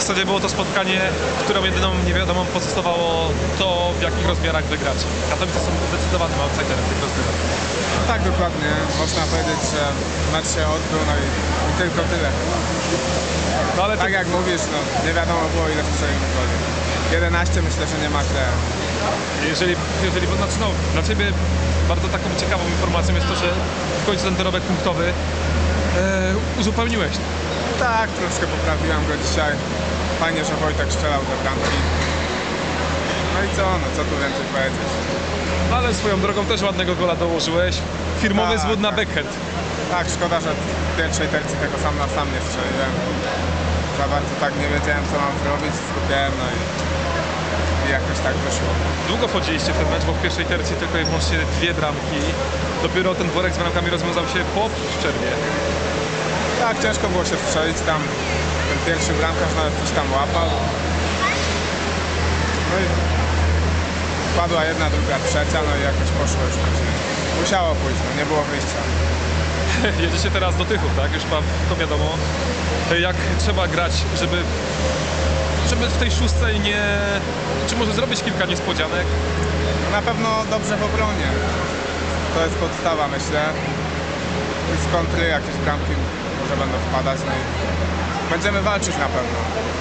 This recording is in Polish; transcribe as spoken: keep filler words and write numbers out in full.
zasadzie było to spotkanie, którą jedyną niewiadomą pozostawało to, w jakich rozmiarach wygrać. Katowice są zdecydowanym outsiderem tych rozgrywek. Tak, dokładnie. Można powiedzieć, że mecz się odbył, no i, i tylko tyle. No ale Tak ty... jak mówisz, no nie wiadomo było ile strzelimy goli. jedenaście myślę, że nie ma źle. Jeżeli, jeżeli znaczy no, dla Ciebie bardzo taką ciekawą informacją jest to, że w końcu ten dorobek punktowy e, uzupełniłeś. Tak, troszkę poprawiłem go dzisiaj. Fajnie, że Wojtek strzelał te bramki. No i co, no co tu więcej powiedzieć. Ale swoją drogą też ładnego gola dołożyłeś. Firmowy Tak, zwód na tak. backhand. Tak, szkoda, że w pierwszej tercji tego sam na sam nie strzeliłem. Za bardzo tak nie wiedziałem, co mam zrobić, skupiałem, no i, i jakoś tak wyszło. Długo wchodziliście w ten mecz, bo w pierwszej tercji tylko i wyłącznie dwie bramki. Dopiero ten worek z bramkami rozwiązał się po przerwie. Tak, ciężko było się strzelić tam. Ten pierwszy bramkarz nawet coś tam łapał. No i padła jedna, druga, trzecia, no i jakoś poszło już później. Musiało pójść, no nie było wyjścia. Jedziecie teraz do Tychów, tak? Już wam to wiadomo. Jak trzeba grać, żeby, żeby w tej szóstej nie... Czy może zrobić kilka niespodzianek? No na pewno dobrze w obronie. To jest podstawa, myślę. I z kontry jakieś bramki może będą wpadać, no i będziemy walczyć na pewno.